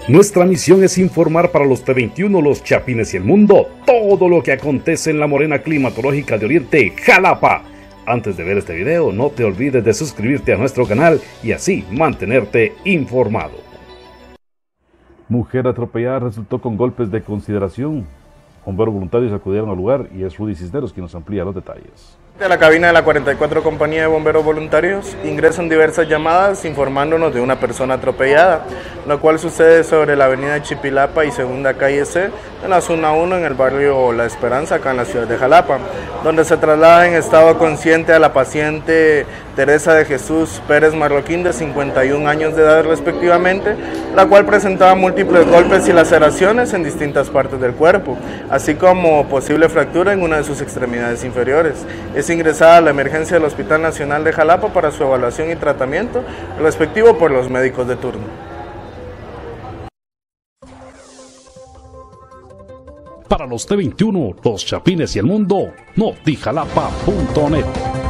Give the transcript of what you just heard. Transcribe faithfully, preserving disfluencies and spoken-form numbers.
Nuestra misión es informar para los T veintiuno, los Chapines y el mundo todo lo que acontece en la morena climatológica de Oriente, Jalapa. Antes de ver este video, no te olvides de suscribirte a nuestro canal y así mantenerte informado. Mujer atropellada resultó con golpes de consideración. Bomberos voluntarios acudieron al lugar y es Rudy Cisneros quien nos amplía los detalles. De la cabina de la cuarenta y cuatro Compañía de Bomberos Voluntarios ingresan diversas llamadas informándonos de una persona atropellada, lo cual sucede sobre la avenida Chipilapa y segunda calle C, en la zona uno en el barrio La Esperanza, acá en la ciudad de Jalapa, donde se traslada en estado consciente a la paciente Teresa de Jesús Pérez Marroquín, de cincuenta y un años de edad respectivamente, la cual presentaba múltiples golpes y laceraciones en distintas partes del cuerpo, así como posible fractura en una de sus extremidades inferiores. Es ingresada a la emergencia del Hospital Nacional de Jalapa para su evaluación y tratamiento respectivo por los médicos de turno. Para los T veintiuno, los Chapines y el mundo, Noti Jalapa punto net.